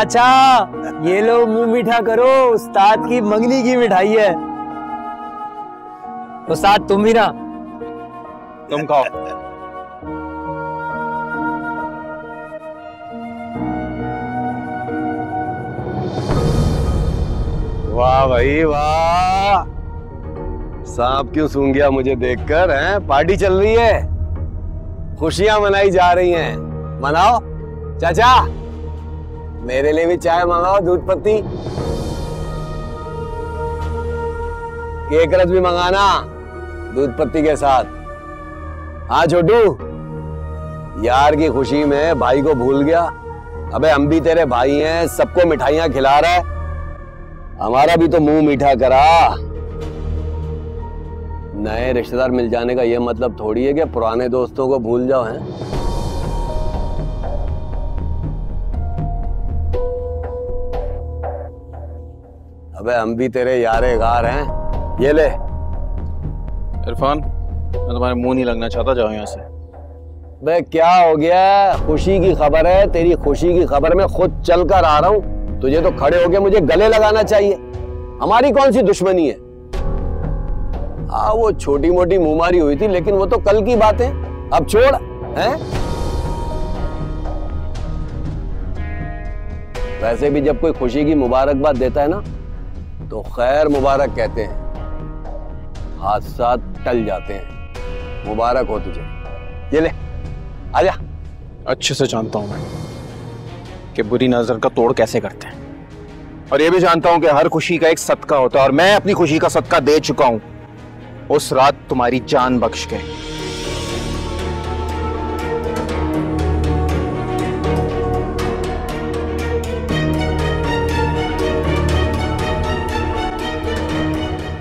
चाचा, ये लो मुंह मीठा करो, उस्ताद की मंगनी की मिठाई है। उस्ताद तुम भी ना। तुम खाओ। वाह भाई वाह, सांप क्यों सूंघ गया मुझे देखकर? हैं, पार्टी चल रही है, खुशियां मनाई जा रही हैं। मनाओ चाचा, मेरे लिए भी चाय मंगाओ, दूध पत्ती, केक रस भी मंगाना दूध पत्ती के साथ। हाँ छोटू, यार की खुशी में भाई को भूल गया। अबे हम भी तेरे भाई हैं, सबको मिठाइयां खिला रहा है, हमारा भी तो मुंह मीठा करा। नए रिश्तेदार मिल जाने का यह मतलब थोड़ी है कि पुराने दोस्तों को भूल जाओ। हैं अबे हम भी तेरे यारे गार हैं। ये ले। इरफान, मैं तुम्हारे मुंह नहीं लगना चाहता, जाओ यहाँ से। बे क्या हो गया? खुशी की खबर है, तेरी खुशी की खबर में खुद चल कर आ रहा हूं, तुझे तो खड़े होके मुझे गले लगाना चाहिए। हमारी कौन सी दुश्मनी है? हाँ वो छोटी मोटी मुंहमारी हुई थी, लेकिन वो तो कल की बात है, अब छोड़। हैं वैसे भी जब कोई खुशी की मुबारकबाद देता है ना, तो खैर मुबारक कहते हैं, हादसा टल जाते हैं। मुबारक हो तुझे। ये ले, आजा। अच्छे से जानता हूं मैं कि बुरी नजर का तोड़ कैसे करते हैं, और ये भी जानता हूं कि हर खुशी का एक सदका होता है, और मैं अपनी खुशी का सदका दे चुका हूं उस रात तुम्हारी जान बख्श के।